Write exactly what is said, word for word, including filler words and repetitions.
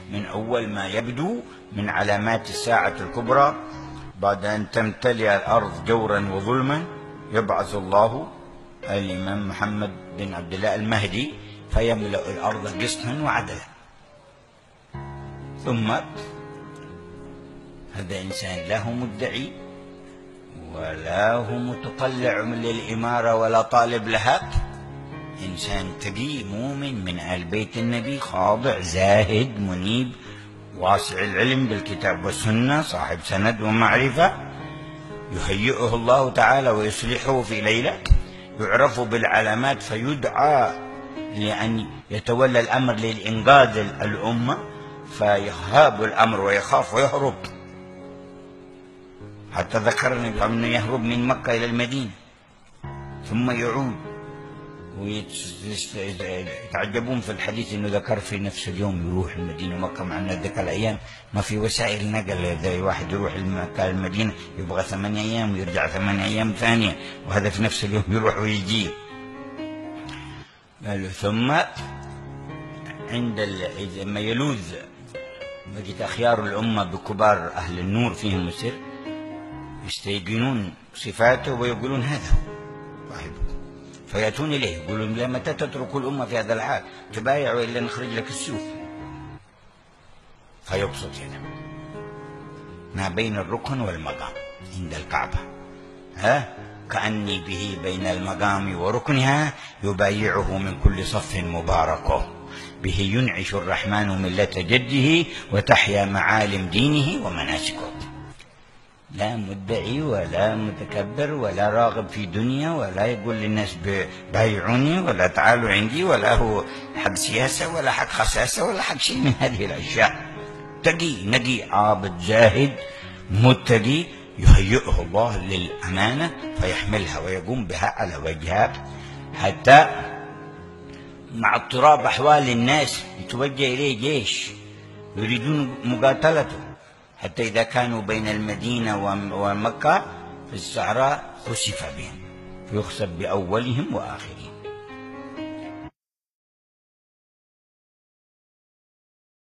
من أول ما يبدو من علامات الساعة الكبرى، بعد أن تمتلئ الأرض جورا وظلما يبعث الله الإمام محمد بن عبد الله المهدي فيملأ الأرض قسطا وعدلا. ثم هذا إنسان لا هو مدعي ولا هو متطلع للإمارة ولا طالب لها، إنسان تقي مؤمن من آل بيت النبي، خاضع زاهد منيب واسع العلم بالكتاب والسنة، صاحب سند ومعرفة، يهيئه الله تعالى ويصلحه في ليلة، يعرف بالعلامات فيدعى لأن يتولى الأمر للإنقاذ الأمة، فيهاب الأمر ويخاف ويهرب، حتى ذكرنا أنه يهرب من مكة إلى المدينة ثم يعود. ويتعجبون في الحديث انه ذكر في نفس اليوم يروح المدينه ومكه، مع ان ذيك الايام ما في وسائل نقل، زي واحد يروح مكه المدينه يبغى ثمانية ايام ويرجع ثمانية ايام ثانيه، وهذا في نفس اليوم يروح ويجي. ثم عند لما يلوذ مجد اخيار الامه بكبار اهل النور فيهم السر، يستيقنون صفاته ويقولون هذا هو صاحبه، فيأتون إليه يقولون لا متى تترك الأمة في هذا الحال، تبايع وإلا نخرج لك السيوف. فيبسط يده ما بين الركن والمقام عند الكعبة، ها كأني به بين المقام وركنها، يبايعه من كل صف مبارك، به ينعش الرحمن ملة جده وتحيا معالم دينه ومناسكه. لا مدعي ولا متكبر ولا راغب في دنيا، ولا يقول للناس بايعوني ولا تعالوا عندي، ولا هو حق سياسة ولا حق خساسة ولا حق شيء من هذه الأشياء. تقي نقي عابد زاهد متقي، يهيئه الله للأمانة فيحملها ويقوم بها على وجهها، حتى مع اضطراب أحوال الناس يتوجه إليه جيش يريدون مقاتلته، حتى إذا كانوا بين المدينة ومكة في الصحراء خسف بهم، فيخسف بأولهم وآخرهم.